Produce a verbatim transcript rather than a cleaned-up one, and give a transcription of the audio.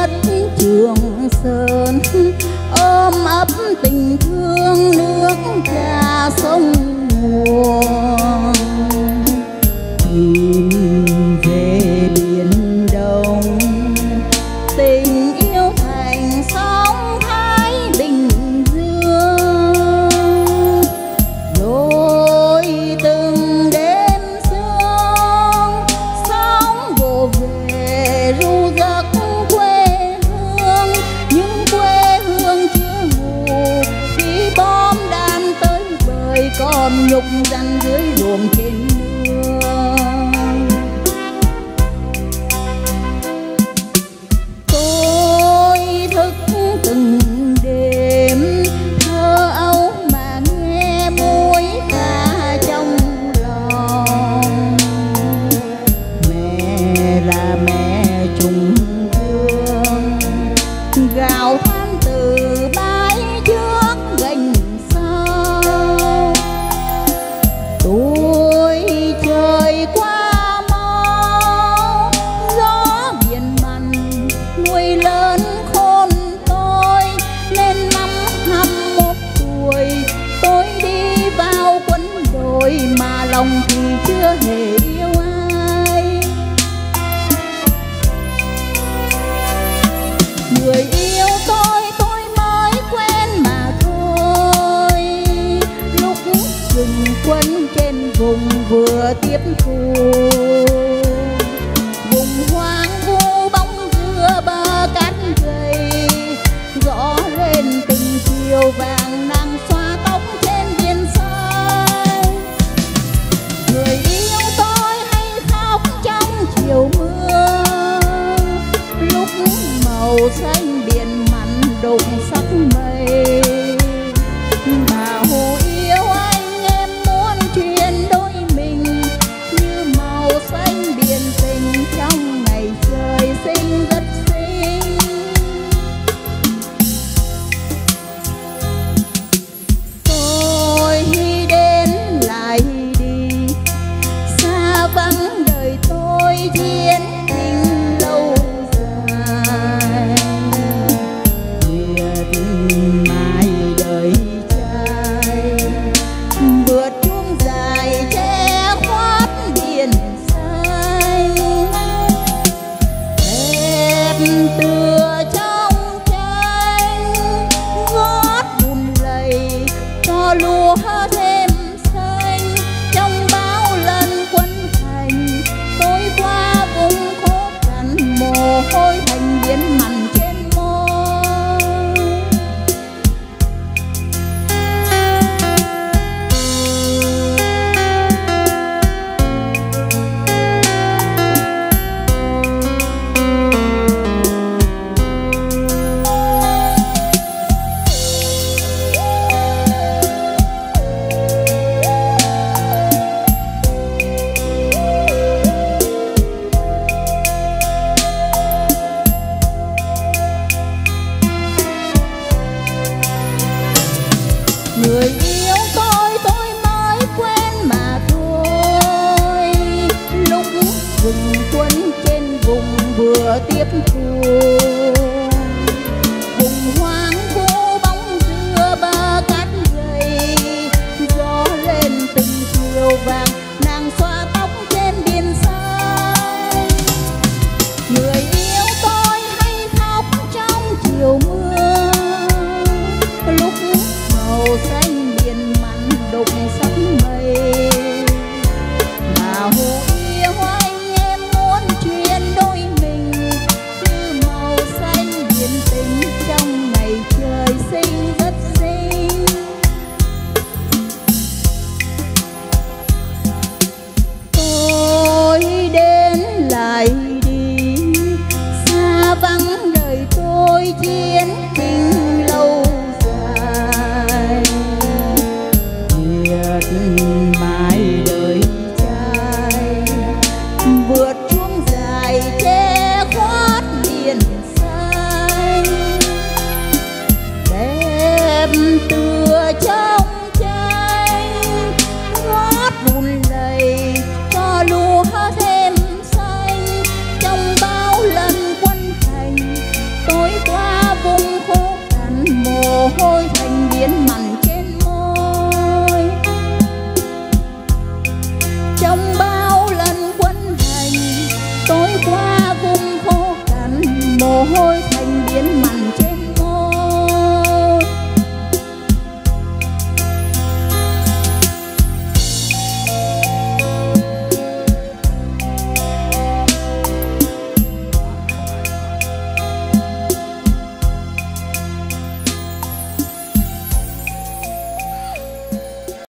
đất Trường Sơn, ôm ấp tình thương nước cha sông nguồn. Tìm về biển Đông, tình yêu thành sóng Thái Bình Dương. Rồi từng đêm sương, sóng vỗ về ru giấc quê hương. Những quê hương chưa ngủ khi bom đạn tới bời, còn nhục dằn dưới luồng trên nương. Tôi thức từng đêm thơ ấu mà nghe mối ca trong lòng. Mẹ là mẹ trùng dương, gào than từ bãi trước gành sau. Tôi trời qua mau, gió biển mặn nuôi lớn khôn tôi. Nên năm hai mươi mốt tuổi tôi đi vào quân đội, mà lòng thì chưa hề yêu ai. Người yêu tôi tôi mới quen mà thôi, lúc dừng quân trên vùng vừa tiếp thu. Vùng hoang vu bóng dưa bờ cát gầy, rõ lên từng chiều vàng nàng xoa tóc trên biển say. Người yêu tôi hay khóc trong chiều mưa, lúc màu xanh biển mặn đục sắc mây. Bà Hồ yêu anh em muốn truyền đôi mình, như màu xanh biển tình trong ngày trời sinh rất xinh. Tôi đến lại đi, xa vắng đời tôi chiến tình lâu dài. Miệt mài đời trai, vượt chuông dài che khuất biển xanh. Đẹp tựa trong tranh, gót bùn lầy cho lúa thêm xanh. Trong bao lần quân hành tôi qua vùng khó khăn, mồ hôi thành biển mặn trên môi. Người yêu tôi tôi mới quen mà thôi, lúc dừng quân trên vùng vừa tiếp thu. Vùng hoang vu bóng dưa bờ cát gầy, gió lên từng chiều vàng nàng xoa tóc trên biển say. Người yêu tôi hay khóc trong chiều mưa, lúc màu xanh biển mặn đục sắc mây. Bà Hồ yêu anh em muốn truyền đôi mình, như màu xanh biển tình trong ngày trời sinh rất xinh. Tôi đến lại đi, xa vắng đời tôi chiến tình lâu dài. Miệt mài đời trai, vượt chuông dài che khuất biển xanh. Đẹp tựa trong tranh, gót bùn lầy cho lúa thêm xanh. Trong bao lần quân hành mồ hôi